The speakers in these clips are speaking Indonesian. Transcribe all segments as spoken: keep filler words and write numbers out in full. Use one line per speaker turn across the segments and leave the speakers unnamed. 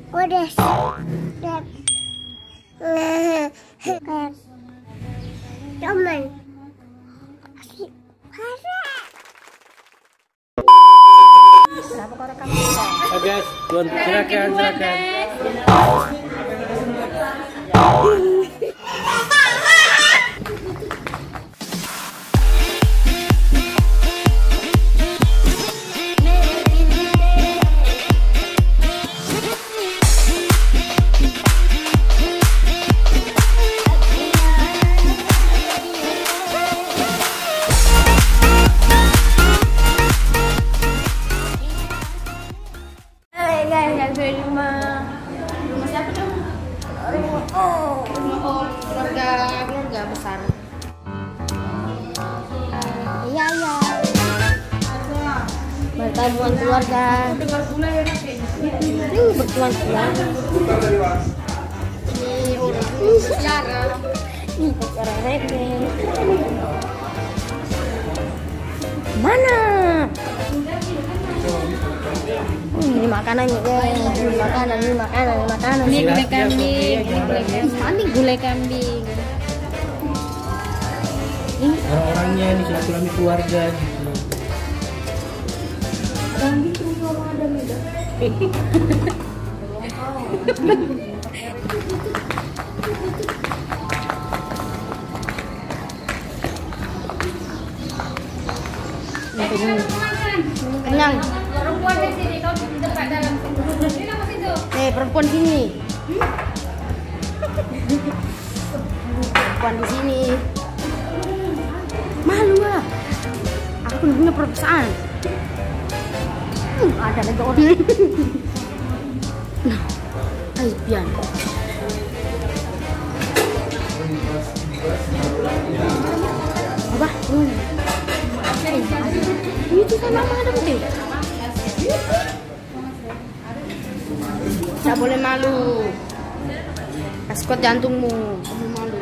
Udah. Teman. Kenapa kau rekam?
Oh guys, Tuan silakan silakan.
Besar. Iya iya. Pertemuan keluarga. Ini pertemuan keluarga. Ini orang sejarah. Ini sejarah rene. Mana? Ini makanannya guys. Ini makanan, ini makanan, ini makanan.
Ini gulai kambing. Ini gulai kambing.
Orang-orangnya ini silaturahmi keluarga gitu.
Kambing terus orang ada beda. Kenyang.
Perempuan di sini, kau dekat dalam sini. Sini apa situ?
Eh, perempuan sini. Perempuan di sini. Malu lah. Aku punya perasaan. Hmm, ada lagi orang. Nah, ayo pian. Apa? Hmm. Ini tuh kan mama ada betul. Tak boleh malu. Kuat jantungmu. Kamu malu.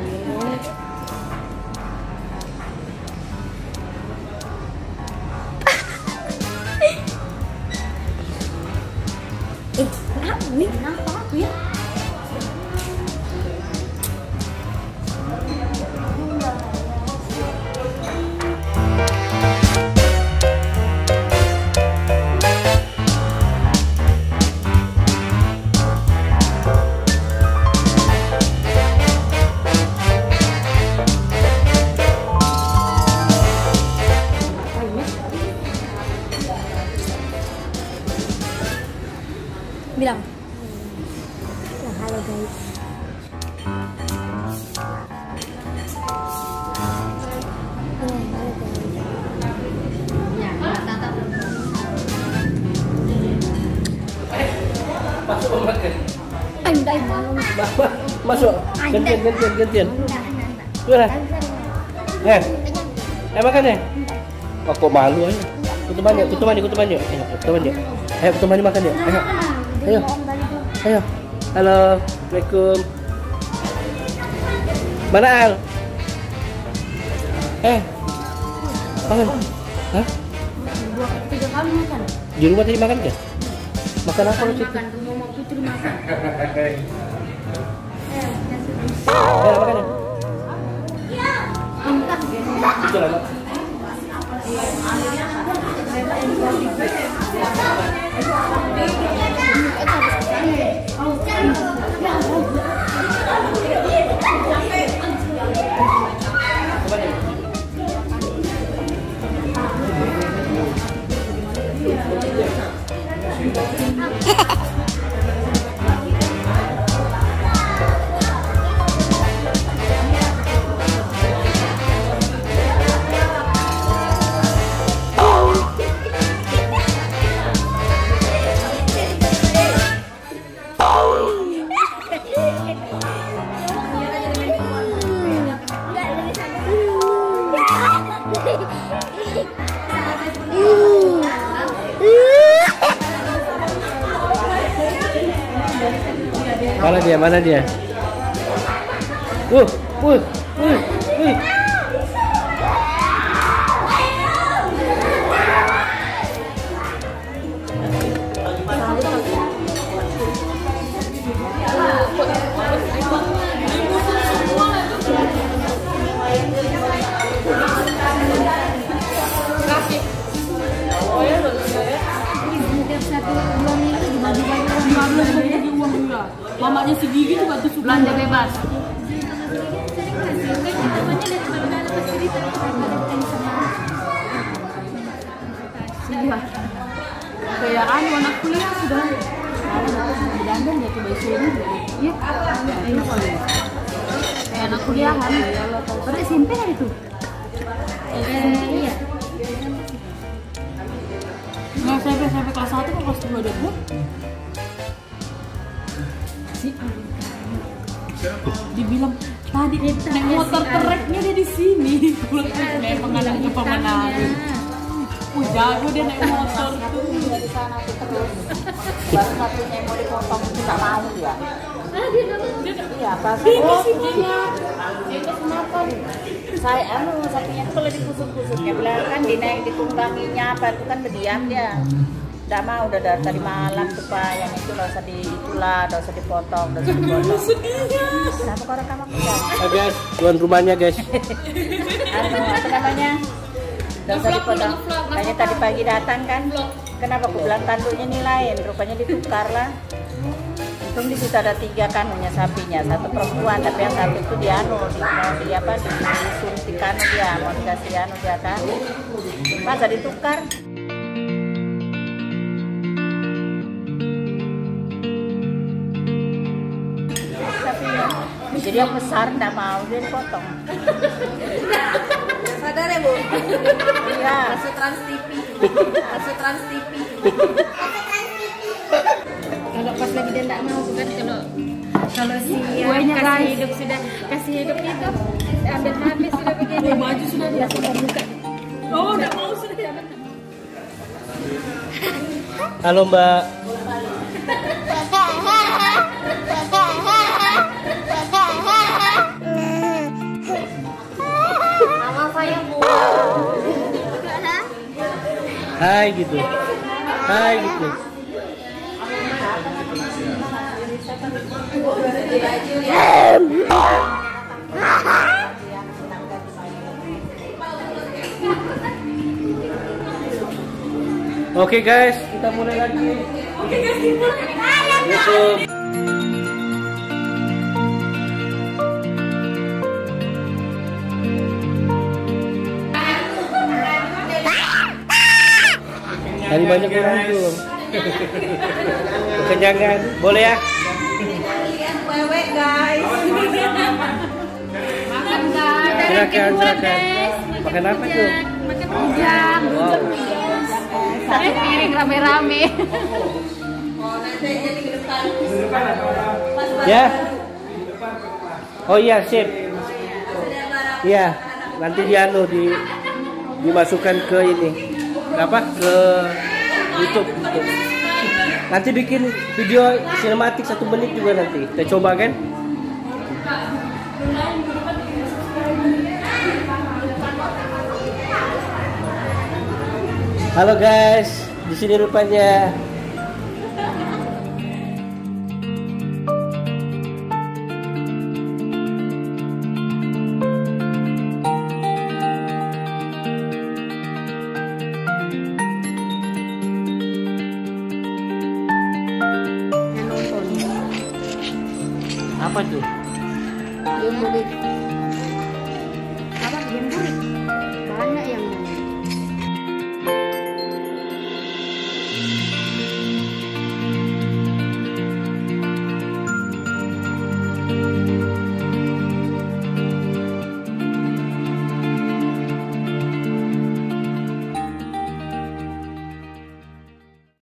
Eh, kenapa nih? Kenapa aku ya? Bilang. Nah, halo guys.
Masuk makan.
Andai malu.
Masuk. Gantian gantian gantian. Sudah. Eh. Eh makan ya. Oh, kok malu aja. Kutuban yuk, kutuban yuk, kutuban yuk. Ayo, kutuban yuk. Ayo, kutuban yuk makan yuk. Ayo. Ayo. Ayo. Halo. Assalamualaikum. Mana Al? Eh. Makan. Hah?
Dua tiga kali makan.
Di rumah tadi makan gak? Makan apa lu situ?
Makan rumah mau putri makan.
Ayo makan ya.
Angkat.
Itu lah. Mana dia? Mana dia? Wuh, wuh, wuh, wuh.
sudah. Mamanya si Gigi juga tuh suka
Belanja bebas. Sudah.
kayak anu anak kuliah sudah. Dandan ya coba isi ini.
Iya. Iya kali. Kayak anak kuliahan. Berarti S M P kan itu? Eh, iya.
Nggak S M P, S M P kelas satu kok kelas dua deh bu? Dibilang tadi naik motor tereknya dia di sini. Memang anaknya pemenang. Uh, jago dia naik motor tuh.
Dari sana tuh terus baru satunya yang mau dipotong itu nggak mau ya.
Ah, dia nggak mau.
Iya pas oh dia dia kenapa? Saya anu sapinya tuh kalau dikusut-kusutnya bilang kan dinaik ditungganginya apa itu kan berdiam dia. Nggak mau udah dari tadi malam tuh pak yang itu nggak usah di itulah nggak usah dipotong nggak usah dipotong. Kenapa kau rekam aku ya?
Ah, guys, tuan rumahnya guys.
Anu apa namanya? Nggak usah dipotong. Kayaknya tadi pagi datang kan. Kenapa aku bilang tanduknya ini lain? Rupanya ditukar lah. Untung di situ ada tiga kanunya sapinya, satu perempuan tapi yang satu itu dia anu, di, mau di apa disuntik anu dia, mau dikasih anu dia kan. Masa ditukar? Sapinya. Jadi yang besar nggak mau dia dipotong.
Sadar ya bu?
Iya.
Masuk Trans T V. Masuk Trans T V. Kalau pas lagi dia tidak mau kan kalau kalau si yang
Kuenya,
kasih
guys.
hidup sudah kasih hidup itu ambil habis sudah begini.
Oh, baju sudah dia
sudah buka.
Oh, udah mau sudah.
Halo Mbak.
Mama saya bu.
Hai gitu. Hai gitu. Oke guys, kita mulai lagi. Oke guys, YouTube. Tadi banyak orang tuh. Kekenyangan, boleh ya?
Wewe guys. Makan guys.
Silakan, silakan. Makan apa tuh?
Makan udang.
Wow.
Satu piring rame-rame.
Ya. Oh iya, sip. Iya, nanti dia anu di dimasukkan ke ini. Apa? Ke YouTube. YouTube. Nanti bikin video sinematik satu menit juga nanti. Kita coba kan? Halo guys, di sini rupanya. Apa tuh?
Game burik. Apa game burik?